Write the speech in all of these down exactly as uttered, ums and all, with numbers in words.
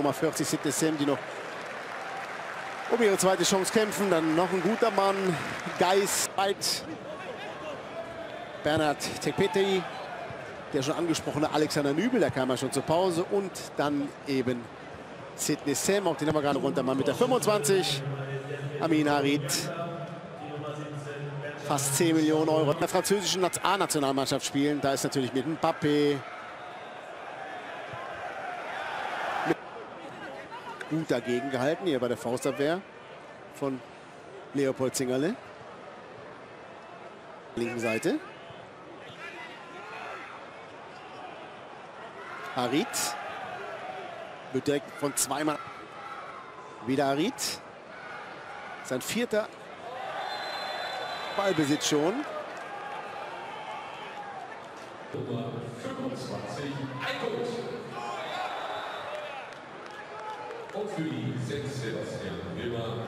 Nummer vierzig, Sydney Sam, die noch um ihre zweite Chance kämpfen. Dann noch ein guter Mann, Geis, Bernhard Tekpetey, der schon angesprochene Alexander Nübel, der kam ja schon zur Pause. Und dann eben Sydney Sam, auch den haben wir gerade runter, mal mit der fünfundzwanzig. Amin Harit, fast zehn Millionen Euro. In der französischen A-Nationalmannschaft spielen, da ist natürlich mit Mbappé. Gut dagegen gehalten, hier bei der Faustabwehr von Leopold Zingerle. Linken Seite. Harit. Wird direkt von zweimal. Wieder Harit. Sein vierter Ballbesitz schon. Nummer fünfundzwanzig, Eickel. Und für die sechs Sebastian Wilmer.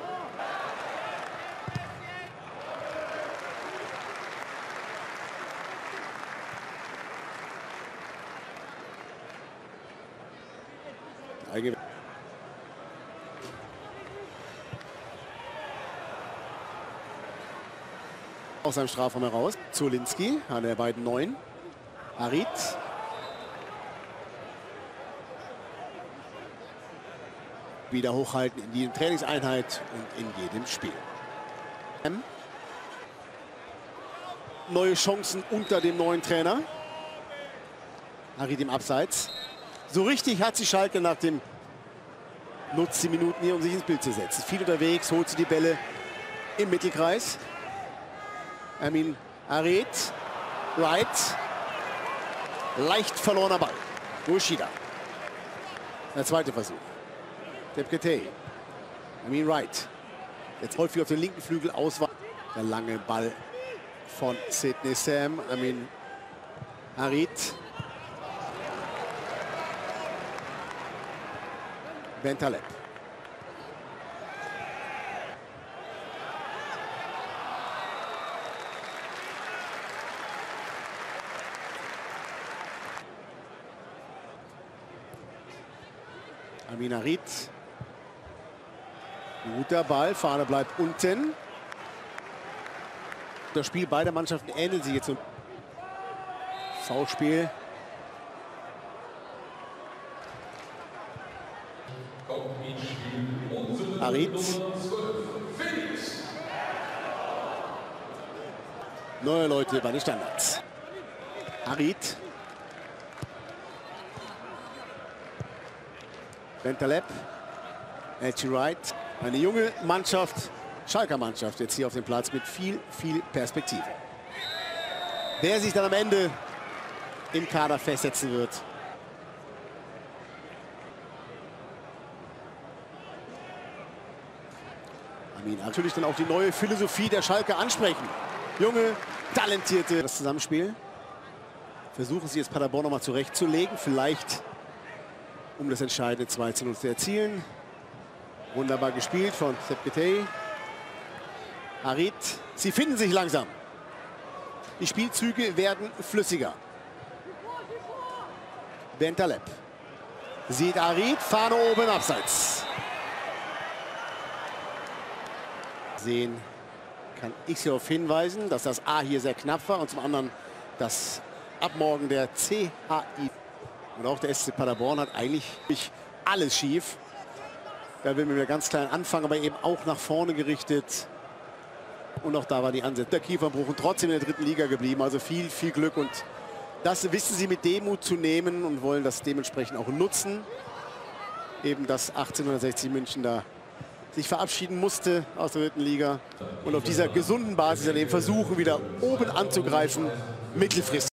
Aus seinem Strafraum heraus. Zulinski, einer der beiden Neuen. Harit. Wieder hochhalten in jedem Trainingseinheit und in jedem Spiel. Neue Chancen unter dem neuen Trainer. Harit im Abseits. So richtig hat sie Schalke nach dem nutzt die Minuten hier, um sich ins Bild zu setzen. Viel unterwegs, holt sie die Bälle im Mittelkreis. Amin Harit, Wright, leicht verlorener Ball. Yoshida. Der zweite Versuch. Tekpetey. Amin Wright. Jetzt häufig auf den linken Flügel ausweichen. Der lange Ball von Sydney Sam. Amin Harit. Bentaleb. Amin Harit. Guter Ball, Fahne bleibt unten. Das Spiel beider Mannschaften ähnelt sich jetzt. Foulspiel. Harit. Neue Leute bei den Standards. Harit. Bentaleb. Elchi Wright. Eine junge Mannschaft, Schalker Mannschaft, jetzt hier auf dem Platz mit viel, viel Perspektive. Wer sich dann am Ende im Kader festsetzen wird. Amin, natürlich dann auch die neue Philosophie der Schalker ansprechen. Junge, talentierte, das Zusammenspiel. Versuchen sie jetzt Paderborn noch mal zurechtzulegen, vielleicht um das entscheidende zwei zu null zu erzielen. Wunderbar gespielt von Tekpetey. Harit. Sie finden sich langsam. Die Spielzüge werden flüssiger. Bentaleb. Sieht Harit. Fahne oben abseits. Sehen kann ich darauf hinweisen, dass das A hier sehr knapp war und zum anderen das Abmorgen der C H I. Und auch der S C Paderborn hat eigentlich alles schief. Da will man wieder ganz klein anfangen, aber eben auch nach vorne gerichtet. Und auch da war die Ansätze. Der Kieferbruch und trotzdem in der dritten Liga geblieben. Also viel, viel Glück. Und das wissen sie mit Demut zu nehmen und wollen das dementsprechend auch nutzen. Eben, dass achtzehnhundertsechzig München da sich verabschieden musste aus der dritten Liga. Und auf dieser gesunden Basis dann eben versuchen, wieder oben anzugreifen, mittelfristig.